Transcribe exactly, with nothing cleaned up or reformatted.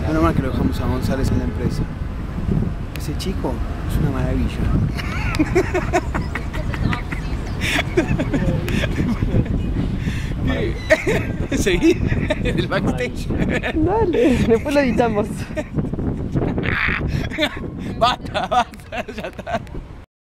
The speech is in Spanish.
Menos mal que lo dejamos a González en la empresa. Ese chico es una maravilla. ¿Seguí? ¿El backstage? Dale, después lo editamos. Basta, basta, ya está.